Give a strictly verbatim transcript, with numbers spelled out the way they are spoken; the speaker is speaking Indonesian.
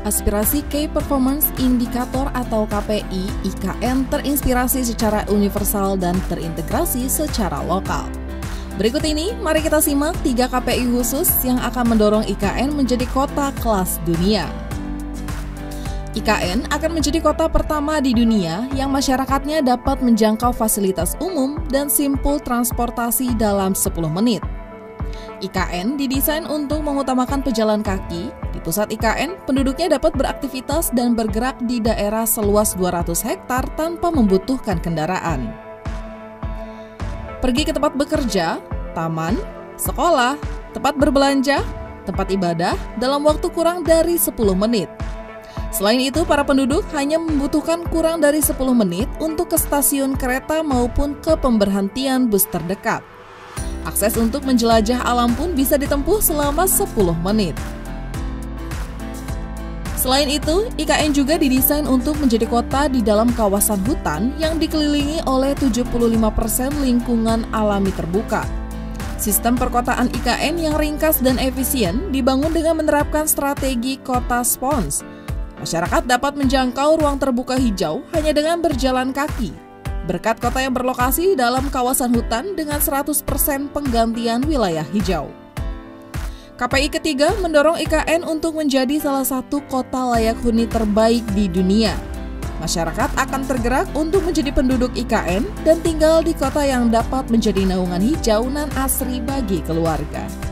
Aspirasi Key Performance Indicator atau K P I I K N terinspirasi secara universal dan terintegrasi secara lokal. Berikut ini, mari kita simak tiga K P I khusus yang akan mendorong I K N menjadi kota kelas dunia. I K N akan menjadi kota pertama di dunia yang masyarakatnya dapat menjangkau fasilitas umum dan simpul transportasi dalam sepuluh menit. I K N didesain untuk mengutamakan pejalan kaki. Di pusat I K N, penduduknya dapat beraktivitas dan bergerak di daerah seluas dua ratus hektar tanpa membutuhkan kendaraan. Pergi ke tempat bekerja, taman, sekolah, tempat berbelanja, tempat ibadah dalam waktu kurang dari sepuluh menit. Selain itu, para penduduk hanya membutuhkan kurang dari sepuluh menit untuk ke stasiun kereta maupun ke pemberhentian bus terdekat. Akses untuk menjelajah alam pun bisa ditempuh selama sepuluh menit. Selain itu, I K N juga didesain untuk menjadi kota di dalam kawasan hutan yang dikelilingi oleh tujuh puluh lima persen lingkungan alami terbuka. Sistem perkotaan I K N yang ringkas dan efisien dibangun dengan menerapkan strategi kota spons. Masyarakat dapat menjangkau ruang terbuka hijau hanya dengan berjalan kaki, berkat kota yang berlokasi dalam kawasan hutan dengan seratus persen penggantian wilayah hijau. K P I ketiga mendorong I K N untuk menjadi salah satu kota layak huni terbaik di dunia. Masyarakat akan tergerak untuk menjadi penduduk I K N dan tinggal di kota yang dapat menjadi naungan hijau nan asri bagi keluarga.